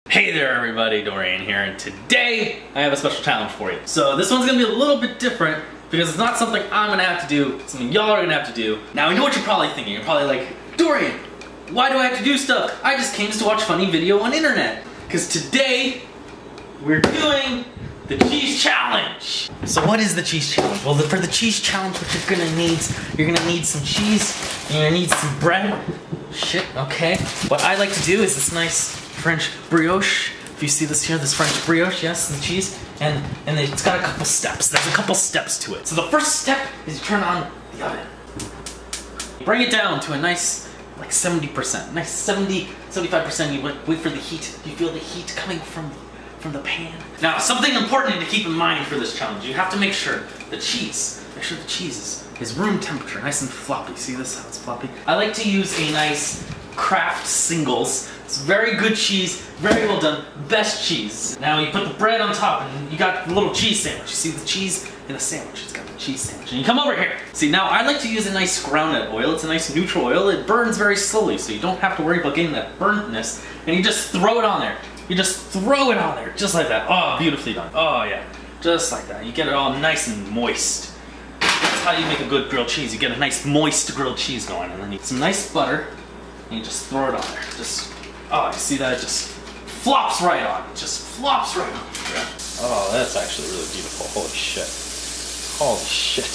Hey there everybody, Dorian here, and today I have a special challenge for you. So this one's gonna be a little bit different because it's not something I'm gonna have to do, it's something y'all are gonna have to do. Now I know what you're probably thinking. You're probably like, Dorian, why do I have to do stuff? I just came to watch funny video on internet. Because today we're doing the cheese challenge. So what is the cheese challenge? Well, for the cheese challenge, what you're gonna need some cheese, you're gonna need some bread. Shit, okay. What I like to do is this nice French brioche. If you see this here, this French brioche, yes, the cheese, and it's got a couple steps. There's a couple steps to it. So the first step is you turn on the oven. Bring it down to a nice, like 70%, nice 75%. You wait for the heat. You feel the heat coming from the pan. Now, something important to keep in mind for this challenge, you have to make sure the cheese is room temperature, nice and floppy. See this, how it's floppy? I like to use a nice Kraft Singles. It's very good cheese, very well done, best cheese. Now you put the bread on top and you got the little cheese sandwich. You see the cheese in a sandwich, it's got the cheese sandwich. And you come over here. See, now I like to use a nice groundnut oil. It's a nice neutral oil. It burns very slowly, so you don't have to worry about getting that burntness. And you just throw it on there. You just throw it on there, just like that. Oh, beautifully done. Oh yeah, just like that. You get it all nice and moist. That's how you make a good grilled cheese. You get a nice moist grilled cheese going, and then you get some nice butter, and you just throw it on there. Just, oh, you see that? It just flops right on. It just flops right on. Oh, that's actually really beautiful. Holy shit. Holy shit.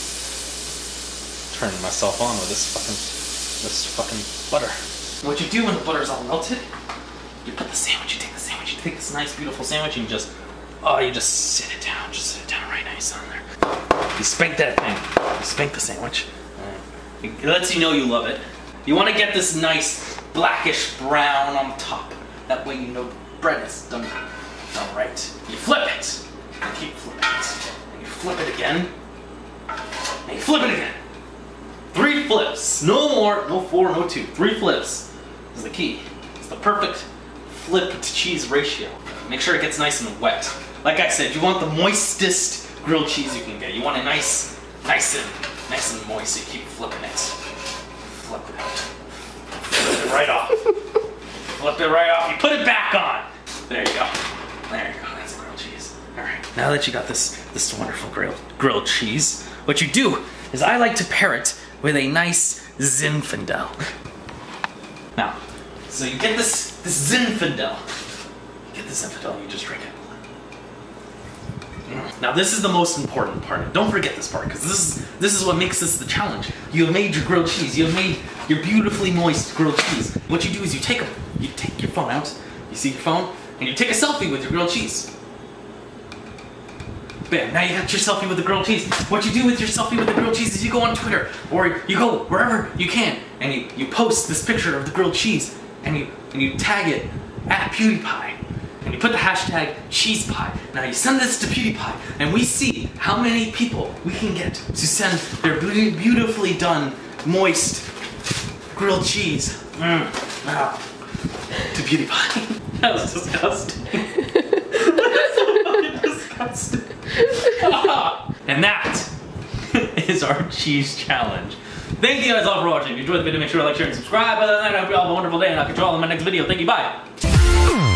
Turning myself on with this fucking butter. What you do when the butter's all melted, you put the sandwich, you take the sandwich, you take this nice beautiful sandwich and you just sit it down, right nice on there. You spank that thing, you spank the sandwich. It lets you know you love it. You want to get this nice blackish brown on top. That way you know the bread is done right. You flip it, and keep flipping it. And you flip it again, and you flip it again. 3 flips, no more, no 4, no 2. 3 flips is the key. It's the perfect flip to cheese ratio. Make sure it gets nice and wet. Like I said, you want the moistest grilled cheese you can get. You want it nice and moist. So you keep flipping it. Flip it out. Flip it right off. Flip it right off. You put it back on. There you go. There you go. That's grilled cheese. All right. Now that you got this wonderful grilled cheese, what you do is I like to pair it with a nice Zinfandel. Now, so you get this Zinfandel. You get the Zinfandel and you just drink it. Now this is the most important part. Don't forget this part, because this is what makes this the challenge. You have made your grilled cheese. You have made your beautifully moist grilled cheese. What you do is you take your phone out, you see your phone, and you take a selfie with your grilled cheese. Bam, now you got your selfie with the grilled cheese. What you do with your selfie with the grilled cheese is you go on Twitter, or you go wherever you can, and you post this picture of the grilled cheese, and you tag it at PewDiePie. And you put the hashtag cheesepie. Now you send this to PewDiePie, and we see how many people we can get to send their beautifully done, moist, grilled cheese to PewDiePie. That was disgusting. That's so fucking disgusting. And that is our cheese challenge. Thank you guys all for watching. If you enjoyed the video, make sure to like, share, and subscribe. Other than that, I hope you all have a wonderful day, and I'll catch you all in my next video. Thank you, bye.